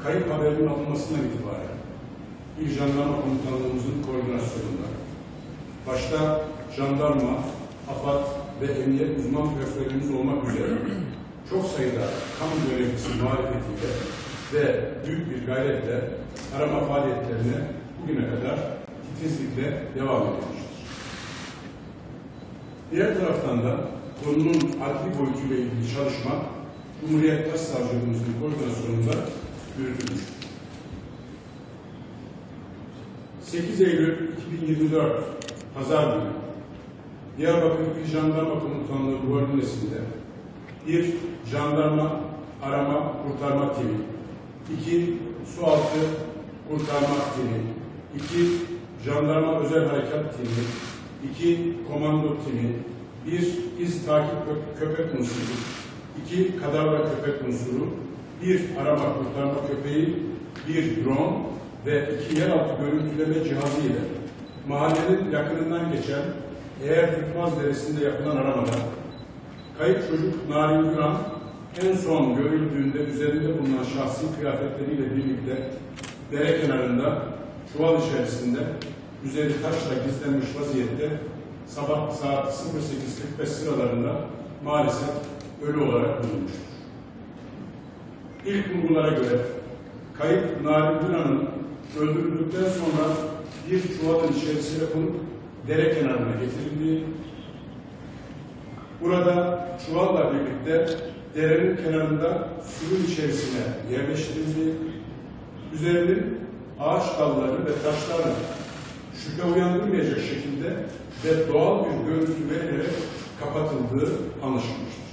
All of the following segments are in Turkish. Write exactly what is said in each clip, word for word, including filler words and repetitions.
kayıp haberinin alınmasından itibaren İl Jandarma Komutanlığımızın koordinasyonunda başta jandarma, AFAD ve emniyet uzman personelimiz olmak üzere çok sayıda kamu görevlisi marifetiyle ve büyük bir gayretle arama faaliyetlerine bugüne kadar titizlikle devam edilmiştir. Diğer taraftan da konunun adli boyutuyla ilgili çalışma Cumhuriyet Başsavcılığımızın koordinasyonunda yürütülmüştür. sekiz Eylül iki bin yirmi dört Pazar günü Diyarbakır İl Jandarma Komutanlığı koordinesinde bir jandarma arama kurtarma timi, iki sualtı kurtarma timi, iki jandarma özel harekat timi, iki komando timi, bir iz takip köpek unsuru, iki kadavra köpek unsuru, bir arama kurtarma köpeği, bir drone ve iki yeraltı görüntüleme cihazı ile mahallenin yakınından geçen Eğer Tutmaz Deresi'nde yapılan aramada kayıp çocuk Narin Güran en son görüldüğünde üzerinde bulunan şahsi kıyafetleriyle birlikte dere kenarında çuval içerisinde üzeri taşla gizlenmiş vaziyette sabah saat sıfır sekiz kırk beş sıralarında maalesef ölü olarak bulunmuştur. İlk bulgulara göre kayıp Narin Güran'ın öldürüldükten sonra bir çuvalın içerisine konup dere kenarına getirildiği, burada çuvalla birlikte derenin kenarında suyun içerisine yerleştirildiği, üzerinin ağaç dalları ve taşlarla şüphe uyandırmayacak şekilde ve doğal bir görüntü verilerek kapatıldığı anlaşılmıştır.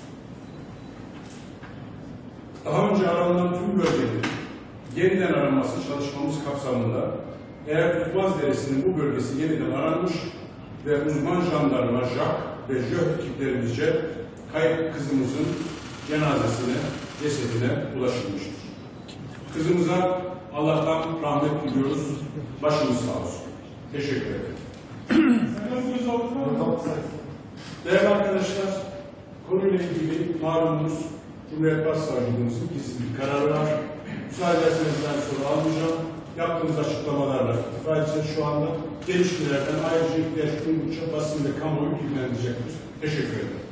Daha önce aranan tüm bölgelerin yeniden aranması çalışmamız kapsamında Eğer Tutmaz Deresi'nin bu bölgesi yeniden aranmış ve uzman jandarma, JAK ve JÖH ekiplerimizce kayıp kızımızın cenazesine, cesedine ulaşılmıştır. Kızımıza Allah'tan rahmet diliyoruz. Başımız sağ olsun. Teşekkür ederim. Değerli arkadaşlar, konuyla ilgili malumunuz Cumhuriyet Başsavcılığımızın gizli bir kararı var. Müsaade ederseniz sonra almayacağım. Yaptığımız açıklamalarla itibariyle şu anda gelişmelerden ayrıca ihtiyaç duydukça basın ve kamuoyu bilgilendirecektir. Teşekkür ederim.